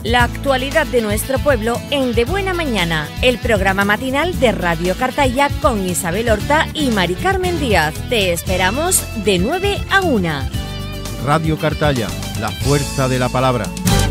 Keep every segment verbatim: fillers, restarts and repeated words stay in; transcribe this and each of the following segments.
La actualidad de nuestro pueblo en De Buena Mañana, el programa matinal de Radio Cartaya con Isabel Horta y Mari Carmen Díaz. Te esperamos de nueve a una. Radio Cartaya, la fuerza de la palabra.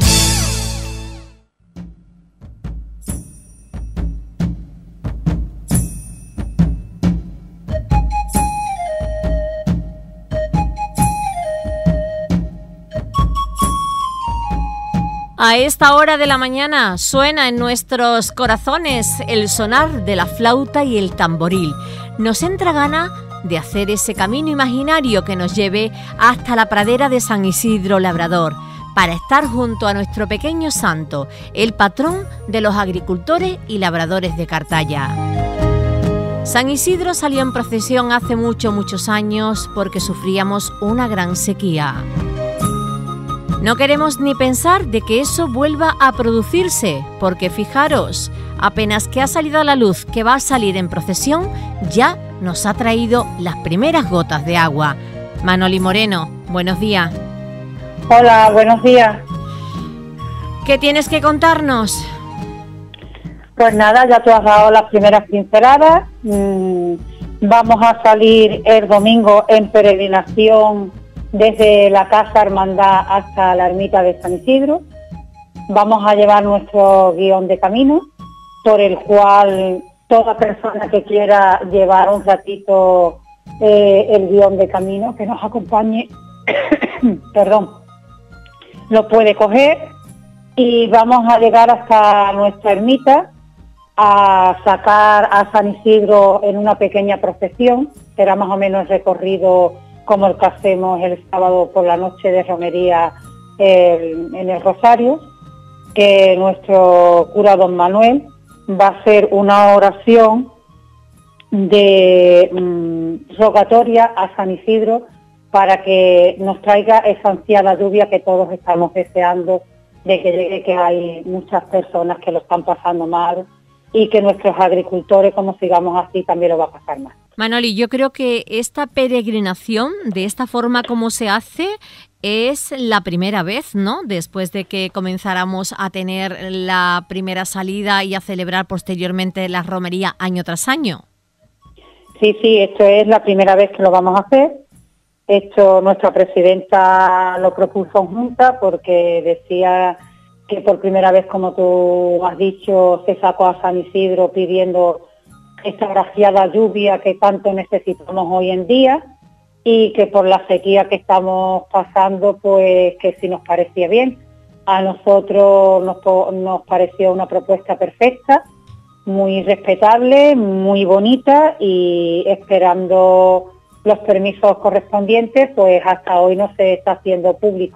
A esta hora de la mañana suena en nuestros corazones el sonar de la flauta y el tamboril. Nos entra gana de hacer ese camino imaginario que nos lleve hasta la pradera de San Isidro Labrador, para estar junto a nuestro pequeño santo, el patrón de los agricultores y labradores de Cartaya. San Isidro salió en procesión hace muchos, muchos años porque sufríamos una gran sequía. No queremos ni pensar de que eso vuelva a producirse, porque fijaros, apenas que ha salido a la luz que va a salir en procesión, ya nos ha traído las primeras gotas de agua. Manoli Moreno, buenos días. Hola, buenos días. ¿Qué tienes que contarnos? Pues nada, ya tú has dado las primeras pinceladas. Mm, vamos a salir el domingo en peregrinación desde la Casa Hermandad hasta la ermita de San Isidro. Vamos a llevar nuestro guión de camino, por el cual toda persona que quiera llevar un ratito eh, el guión de camino, que nos acompañe, perdón, lo puede coger, y vamos a llegar hasta nuestra ermita a sacar a San Isidro en una pequeña procesión. Será más o menos el recorrido como el que hacemos el sábado por la noche de romería el, en el Rosario, que nuestro cura don Manuel va a hacer una oración de mmm, rogatoria a San Isidro para que nos traiga esa ansiada lluvia que todos estamos deseando de que llegue, que hay muchas personas que lo están pasando mal y que nuestros agricultores, como sigamos así, también lo va a pasar mal. Manoli, yo creo que esta peregrinación, de esta forma como se hace, es la primera vez, ¿no? Después de que comenzáramos a tener la primera salida y a celebrar posteriormente la romería año tras año. Sí, sí, esto es la primera vez que lo vamos a hacer. Esto nuestra presidenta lo propuso en junta porque decía que por primera vez, como tú has dicho, se sacó a San Isidro pidiendo esta graciada lluvia que tanto necesitamos hoy en día, y que por la sequía que estamos pasando, pues que sí nos parecía bien. A nosotros nos, nos pareció una propuesta perfecta, muy respetable, muy bonita, y esperando los permisos correspondientes, pues hasta hoy no se está haciendo público.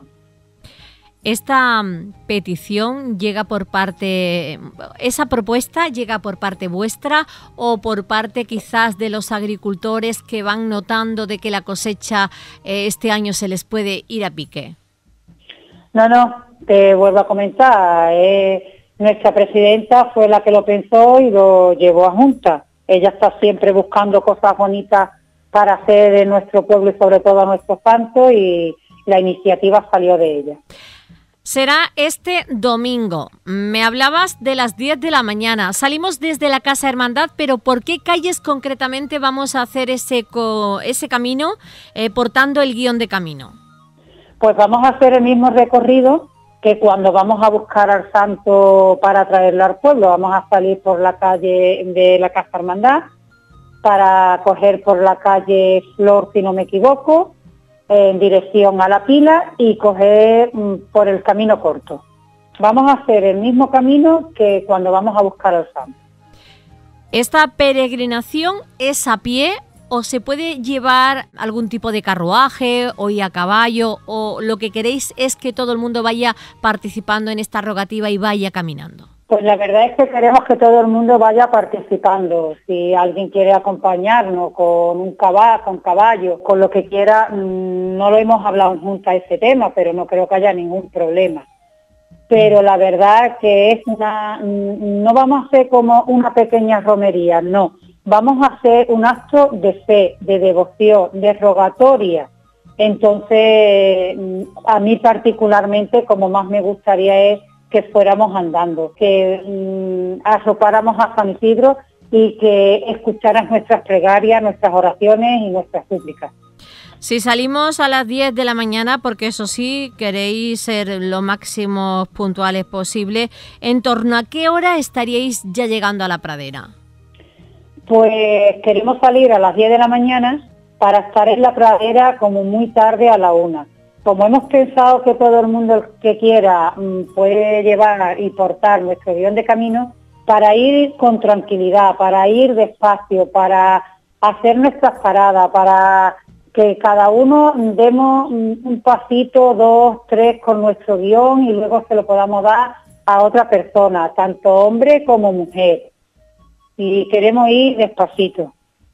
Esta petición llega por parte, esa propuesta llega por parte vuestra o por parte quizás de los agricultores que van notando de que la cosecha eh, este año se les puede ir a pique. No, no, te vuelvo a comentar, eh, nuestra presidenta fue la que lo pensó y lo llevó a junta. Ella está siempre buscando cosas bonitas para hacer de nuestro pueblo y sobre todo a nuestros santos, y la iniciativa salió de ella. Será este domingo. Me hablabas de las diez de la mañana. Salimos desde la Casa Hermandad, pero ¿por qué calles concretamente vamos a hacer ese, co ese camino eh, portando el guión de camino? Pues vamos a hacer el mismo recorrido que cuando vamos a buscar al santo para traerlo al pueblo. Vamos a salir por la calle de la Casa Hermandad para coger por la calle Flor, si no me equivoco, en dirección a la pila, y coger mm, por el camino corto. Vamos a hacer el mismo camino que cuando vamos a buscar al santo. ¿Esta peregrinación es a pie o se puede llevar algún tipo de carruaje o ir a caballo, o lo que queréis es que todo el mundo vaya participando en esta rogativa y vaya caminando? Pues la verdad es que queremos que todo el mundo vaya participando. Si alguien quiere acompañarnos con un caballo, con caballo, con lo que quiera, no lo hemos hablado junto a ese tema, pero no creo que haya ningún problema. Pero la verdad es que es una, no vamos a hacer como una pequeña romería, no. Vamos a hacer un acto de fe, de devoción, de rogatoria. Entonces, a mí particularmente, como más me gustaría es que fuéramos andando, que mmm, arropáramos a San Isidro y que escucharan nuestras plegarias, nuestras oraciones y nuestras súplicas. Si salimos a las diez de la mañana, porque eso sí, queréis ser lo máximo puntuales posible, ¿en torno a qué hora estaríais ya llegando a la pradera? Pues queremos salir a las diez de la mañana para estar en la pradera como muy tarde a la una. Como hemos pensado que todo el mundo que quiera mmm, puede llevar y portar nuestro guión de camino, para ir con tranquilidad, para ir despacio, para hacer nuestras paradas, para que cada uno demos un pasito, dos, tres con nuestro guión y luego se lo podamos dar a otra persona, tanto hombre como mujer. Y queremos ir despacito.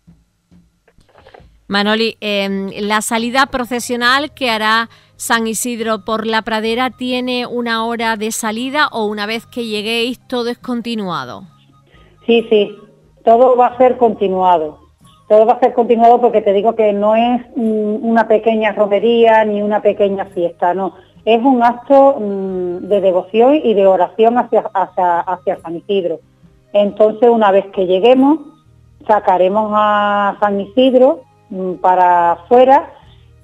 Manoli, eh, la salida procesional que hará San Isidro por la pradera, ¿tiene una hora de salida o una vez que lleguéis todo es continuado? Sí, sí, todo va a ser continuado. Todo va a ser continuado porque te digo que no es mm, una pequeña romería ni una pequeña fiesta, no. Es un acto mm, de devoción y de oración hacia, hacia, hacia San Isidro. Entonces, una vez que lleguemos, sacaremos a San Isidro mm, para afuera.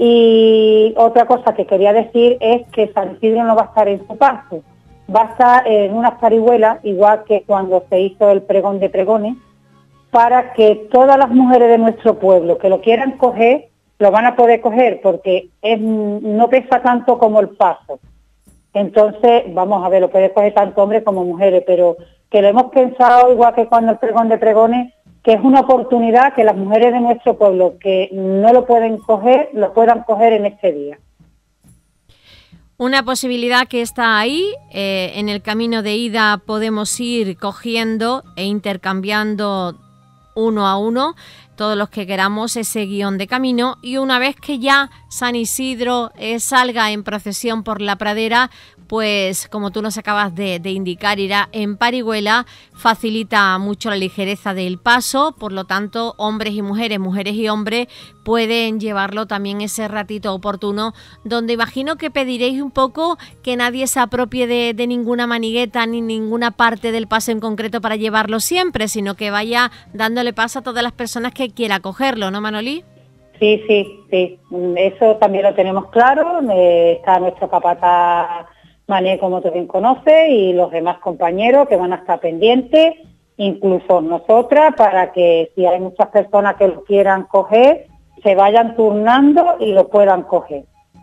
Y otra cosa que quería decir es que San Isidro no va a estar en su paso, va a estar en unas parihuelas, igual que cuando se hizo el pregón de pregones, para que todas las mujeres de nuestro pueblo que lo quieran coger, lo van a poder coger, porque es, no pesa tanto como el paso. Entonces, vamos a ver, lo puede coger tanto hombres como mujeres, pero que lo hemos pensado igual que cuando el pregón de pregones, que es una oportunidad que las mujeres de nuestro pueblo que no lo pueden coger, lo puedan coger en este día. Una posibilidad que está ahí, eh, en el camino de ida podemos ir cogiendo e intercambiando uno a uno, todos los que queramos ese guión de camino, y una vez que ya San Isidro eh, salga en procesión por la pradera, pues como tú nos acabas de, de indicar, irá en parihuela, facilita mucho la ligereza del paso, por lo tanto hombres y mujeres, mujeres y hombres pueden llevarlo también ese ratito oportuno, donde imagino que pediréis un poco que nadie se apropie de, de ninguna manigueta ni ninguna parte del paso en concreto para llevarlo siempre, sino que vaya dándole paso a todas las personas que quiera cogerlo, ¿no, Manolí? Sí, sí, sí, eso también lo tenemos claro, eh, está nuestro capataz Mané, como tú bien conoces, y los demás compañeros que van a estar pendientes, incluso nosotras, para que si hay muchas personas que lo quieran coger, se vayan turnando y lo puedan coger.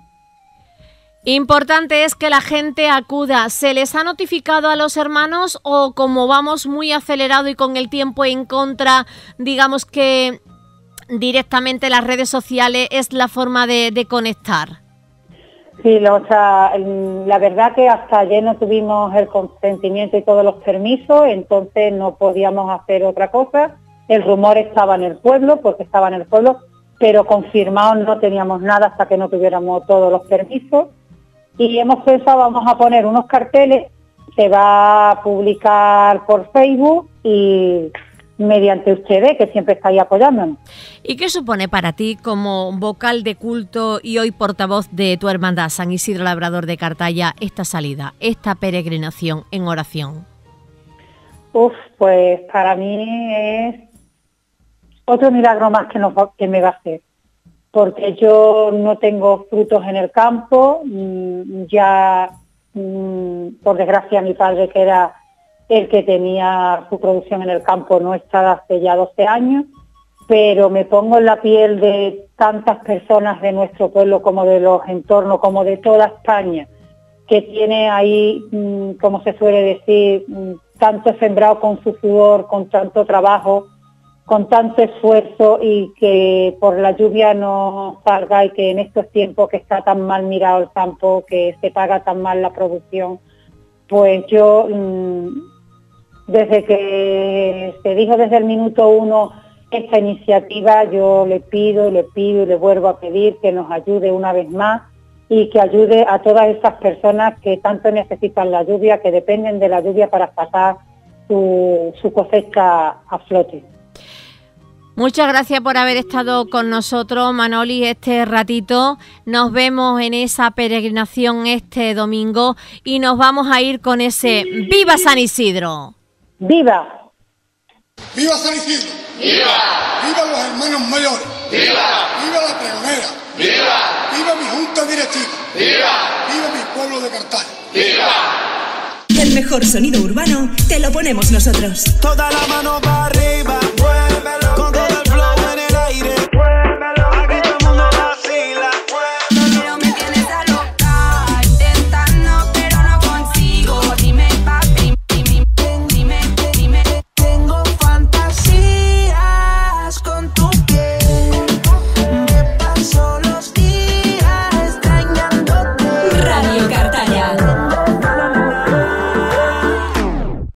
Importante es que la gente acuda. ¿Se les ha notificado a los hermanos o como vamos muy acelerado y con el tiempo en contra, digamos que directamente las redes sociales es la forma de, de conectar? Sí, lo, o sea, la verdad que hasta ayer no tuvimos el consentimiento y todos los permisos, entonces no podíamos hacer otra cosa. El rumor estaba en el pueblo, porque estaba en el pueblo, pero confirmado no teníamos nada hasta que no tuviéramos todos los permisos. Y hemos pensado, vamos a poner unos carteles, se va a publicar por Facebook y mediante ustedes, que siempre estáis apoyándonos. ¿Y qué supone para ti como vocal de culto y hoy portavoz de tu hermandad San Isidro Labrador de Cartaya esta salida, esta peregrinación en oración? Uf, pues para mí es otro milagro más que, nos va, que me va a hacer, porque yo no tengo frutos en el campo, ya por desgracia mi padre, que era el que tenía su producción en el campo, no está hace ya doce años, pero me pongo en la piel de tantas personas de nuestro pueblo como de los entornos, como de toda España, que tiene ahí, como se suele decir, tanto sembrado con su sudor, con tanto trabajo, con tanto esfuerzo, y que por la lluvia no salga, y que en estos tiempos que está tan mal mirado el campo, que se paga tan mal la producción, pues yo, desde que se dijo desde el minuto uno esta iniciativa, yo le pido, le pido y le vuelvo a pedir que nos ayude una vez más y que ayude a todas esas personas que tanto necesitan la lluvia, que dependen de la lluvia para sacar su, su cosecha a flote. Muchas gracias por haber estado con nosotros, Manoli, este ratito. Nos vemos en esa peregrinación este domingo y nos vamos a ir con ese ¡Viva San Isidro! ¡Viva! ¡Viva San Isidro! ¡Viva! ¡Viva los hermanos mayores! ¡Viva! ¡Viva la pregonera! ¡Viva! ¡Viva mi junta directiva! ¡Viva! ¡Viva mi pueblo de Cartaya! ¡Viva! El mejor sonido urbano te lo ponemos nosotros. Toda la mano para arriba, muévelo.